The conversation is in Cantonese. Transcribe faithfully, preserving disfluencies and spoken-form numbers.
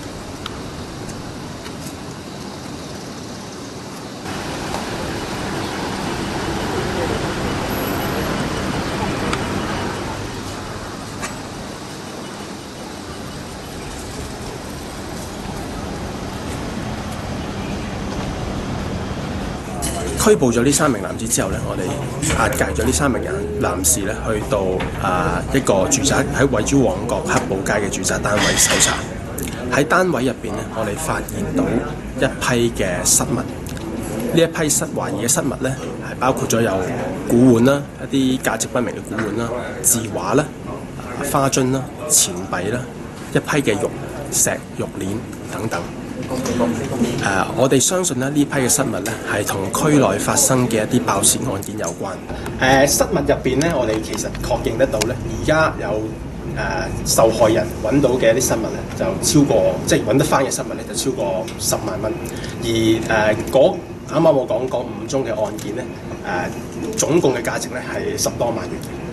拘捕咗呢三名男子之後咧，我哋押解咗呢三名人男士咧，去到啊、呃、一個住宅喺位於旺角黑寶街嘅住宅單位搜查。喺單位入邊咧，我哋發現到一批嘅失物。呢一批失懷疑嘅失物咧，係包括咗有古玩啦、一啲價值不明嘅古玩啦、字畫啦、花樽啦、錢幣啦、一批嘅玉石、玉鏈等等。誒、呃，我哋相信咧呢批嘅失物咧係同區內發生嘅一啲爆竊案件有關。誒、呃，失物入邊咧，我哋其實確認得到咧，而家有誒、呃、受害人揾到嘅一啲失物咧，就超過即係揾得翻嘅失物咧，就超過十萬蚊。而誒嗰啱啱我講嗰五宗嘅案件咧，誒、呃、總共嘅價值咧係十多萬元。